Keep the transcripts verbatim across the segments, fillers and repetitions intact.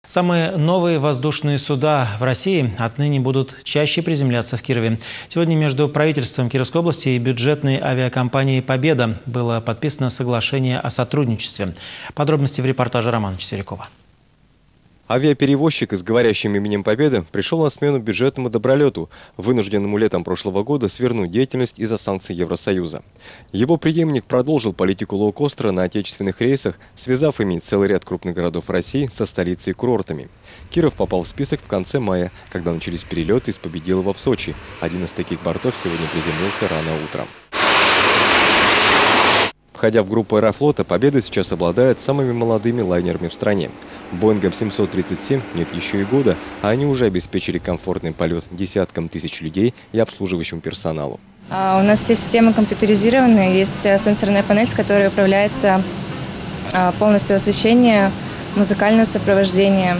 Самые новые воздушные суда в России отныне будут чаще приземляться в Кирове. Сегодня между правительством Кировской области и бюджетной авиакомпанией «Победа» было подписано соглашение о сотрудничестве. Подробности в репортаже Романа Четверякова. Авиаперевозчик с говорящим именем «Победа» пришел на смену бюджетному добролету, вынужденному летом прошлого года свернуть деятельность из-за санкций Евросоюза. Его преемник продолжил политику лоукостера на отечественных рейсах, связав ими целый ряд крупных городов России со столицей и курортами. Киров попал в список в конце мая, когда начались перелеты из Победилова в Сочи. Один из таких бортов сегодня приземлился рано утром. Входя в группу «Аэрофлота», «Победа» сейчас обладает самыми молодыми лайнерами в стране. «Боингом семьсот тридцать семь» нет еще и года, а они уже обеспечили комфортный полет десяткам тысяч людей и обслуживающему персоналу. А у нас все системы компьютеризированы, есть сенсорная панель, с которой управляется полностью освещение, музыкальное сопровождение,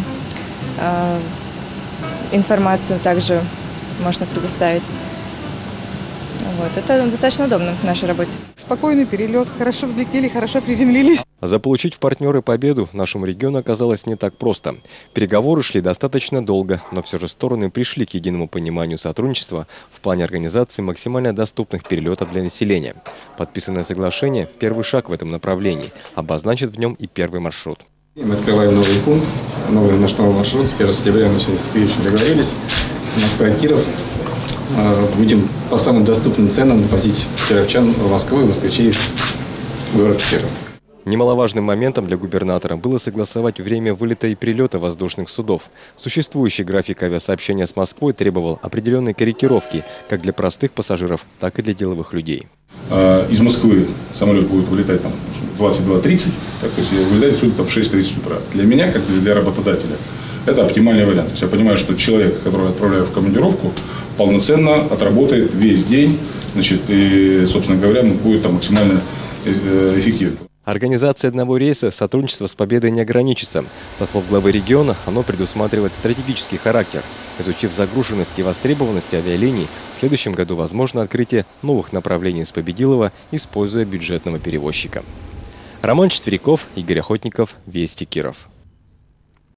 информацию также можно предоставить. Вот. Это достаточно удобно в нашей работе. Спокойный перелет, хорошо взлетели, хорошо приземлились. Заполучить в партнеры победу нашему региону оказалось не так просто. Переговоры шли достаточно долго, но все же стороны пришли к единому пониманию сотрудничества в плане организации максимально доступных перелетов для населения. Подписанное соглашение – первый шаг в этом направлении, обозначит в нем и первый маршрут. Мы открываем новый пункт, новый наш новый маршрут. С первого сентября мы сегодня с Юрьевичем договорились. Москва-Киров. Будем по самым доступным ценам возить кировчан в Москву и москвичей в город Киров. Немаловажным моментом для губернатора было согласовать время вылета и прилета воздушных судов. Существующий график авиасообщения с Москвой требовал определенной корректировки как для простых пассажиров, так и для деловых людей. Из Москвы самолет будет вылетать там в двадцать два тридцать, то есть вылетать отсюда там в шесть тридцать утра. Для меня, как для работодателя, это оптимальный вариант. То есть я понимаю, что человек, которого я отправляю в командировку, полноценно отработает весь день, значит, и, собственно говоря, будет там максимально эффективен. Организация одного рейса сотрудничество с «Победой» не ограничится. Со слов главы региона, оно предусматривает стратегический характер. Изучив загруженность и востребованность авиалиний, в следующем году возможно открытие новых направлений с Победилова, используя бюджетного перевозчика. Роман Четверяков, Игорь Охотников, Вести, Киров.